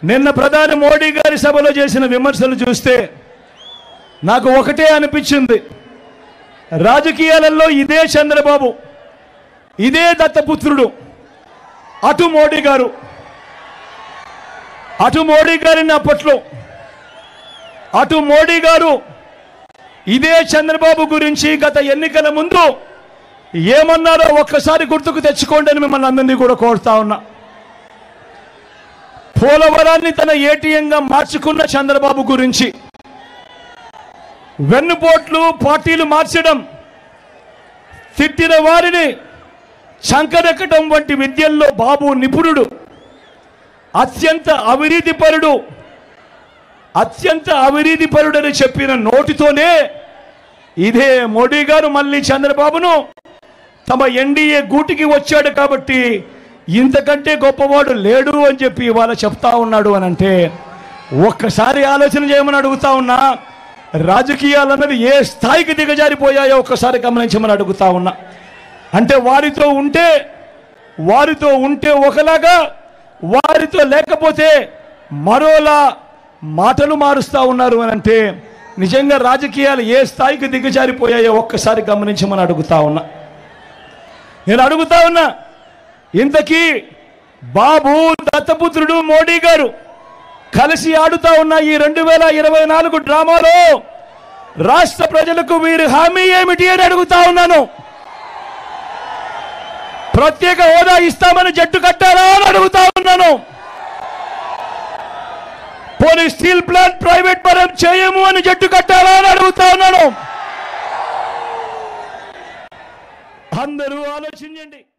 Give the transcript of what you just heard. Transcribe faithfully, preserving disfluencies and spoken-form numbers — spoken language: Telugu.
నిన్న ప్రధాని మోడీ గారి సభలో చేసిన విమర్శలు చూస్తే నాకు ఒకటే అనిపించింది. రాజకీయాలలో ఇదే చంద్రబాబు, ఇదే దత్తపుత్రుడు, అటు మోడీ గారు, అటు మోడీ గారిని అప్పట్లో అటు మోడీ గారు ఇదే చంద్రబాబు గురించి గత ఎన్నికల ముందు ఏమన్నారో ఒక్కసారి గుర్తుకు తెచ్చుకోండి అని మిమ్మల్ని అందరినీ కూడా కోరుతా ఉన్నా. పోలవరాన్ని తన ఏటీఎంగా మార్చుకున్న చంద్రబాబు గురించి, వెన్నుపోట్లు పార్టీలు మార్చడం, తిట్టిన వారిని చంకరెక్కడం వంటి విద్యల్లో బాబు నిపుణుడు, అత్యంత అవినీతిపరుడు అత్యంత అవినీతిపరుడని చెప్పిన నోటితోనే ఇదే మోడీ గారు మళ్ళీ చంద్రబాబును తమ ఎన్డీఏ గూటికి వచ్చాడు కాబట్టి ఇంతకంటే గొప్పవాడు లేడు అని చెప్పి ఇవాళ చెప్తా ఉన్నాడు అని అంటే ఒక్కసారి ఆలోచన చేయమని అడుగుతా ఉన్నా. రాజకీయాలు అన్నది ఏ స్థాయికి దిగజారిపోయాయో ఒక్కసారి గమనించమని అడుగుతా ఉన్నా. అంటే వారితో ఉంటే వారితో ఉంటే ఒకలాగా, వారితో లేకపోతే మరోలా మాటలు మారుస్తూ ఉన్నారు అని అంటే నిజంగా రాజకీయాలు ఏ స్థాయికి దిగజారిపోయాయో ఒక్కసారి గమనించమని అడుగుతా ఉన్నా. నేను అడుగుతా ఉన్నా, ఇంతకీ బాబు, దత్తపుత్రుడు మోడీ గారు కలిసి ఆడుతా ఉన్న ఈ రెండు వేల ఇరవై నాలుగు డ్రామాలో రాష్ట్ర ప్రజలకు వీరి హామీ ఏమిటి అని అడుగుతా ఉన్నాను. ప్రత్యేక హోదా ఇస్తామని జట్టు కట్టారా అని అడుగుతా ఉన్నాను. పోనీ స్టీల్ ప్లాంట్ ప్రైవేట్ పరం చేయము అని జట్టు కట్టారా అని అడుగుతా ఉన్నాను. అందరూ ఆలోచించండి.